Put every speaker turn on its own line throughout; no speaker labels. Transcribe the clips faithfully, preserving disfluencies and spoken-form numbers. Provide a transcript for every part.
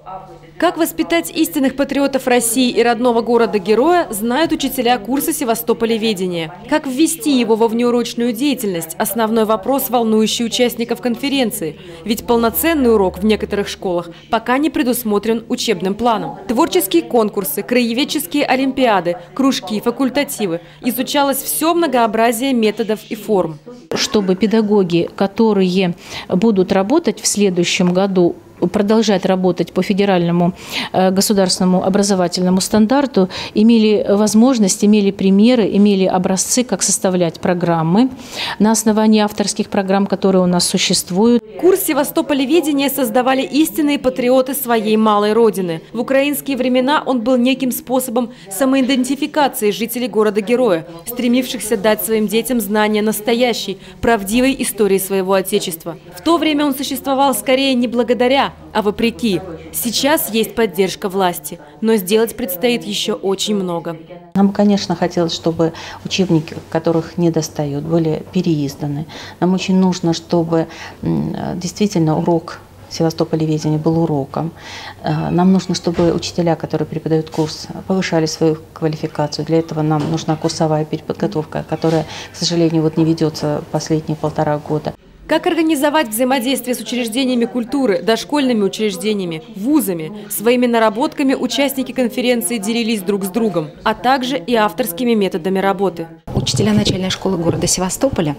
Как воспитать истинных патриотов России и родного города-героя, знают учителя курса «Севастополеведение». Как ввести его во внеурочную деятельность – основной вопрос, волнующий участников конференции. Ведь полноценный урок в некоторых школах пока не предусмотрен учебным планом. Творческие конкурсы, краеведческие олимпиады, кружки, факультативы. Изучалось все многообразие методов и форм.
Чтобы педагоги, которые будут работать в следующем году, продолжать работать по федеральному э, государственному образовательному стандарту, имели возможность, имели примеры, имели образцы, как составлять программы на основании авторских программ, которые у нас существуют.
Курс «Севастополеведение» создавали истинные патриоты своей малой родины. В украинские времена он был неким способом самоидентификации жителей города-героя, стремившихся дать своим детям знания настоящей, правдивой истории своего Отечества. В то время он существовал скорее не благодаря, а вопреки. Сейчас есть поддержка власти, но сделать предстоит еще очень много.
Нам, конечно, хотелось, чтобы учебники, которых не достают, были переизданы. Нам очень нужно, чтобы действительно урок Севастополеведения был уроком. Нам нужно, чтобы учителя, которые преподают курс, повышали свою квалификацию. Для этого нам нужна курсовая переподготовка, которая, к сожалению, вот не ведется последние полтора года.
Как организовать взаимодействие с учреждениями культуры, дошкольными учреждениями, вузами? Своими наработками участники конференции делились друг с другом, а также и авторскими методами работы.
Учителя начальной школы города Севастополя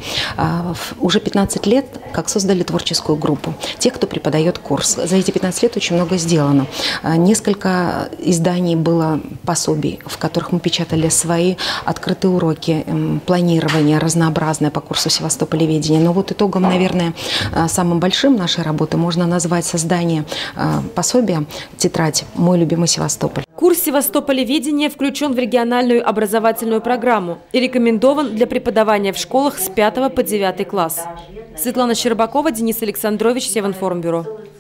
уже пятнадцать лет как создали творческую группу. Те, кто преподает курс. За эти пятнадцать лет очень много сделано. Несколько изданий было пособий, в которых мы печатали свои открытые уроки, планирование разнообразное по курсу Севастополеведения. Но вот итогом, наверное, самым большим нашей работы можно назвать создание пособия «Тетрадь. Мой любимый Севастополь».
Курс «Севастополеведение» включен в региональную образовательную программу и рекомендован для преподавания в школах с пятого по девятый класс. Светлана Щербакова, Денис Александрович, Севинформбюро.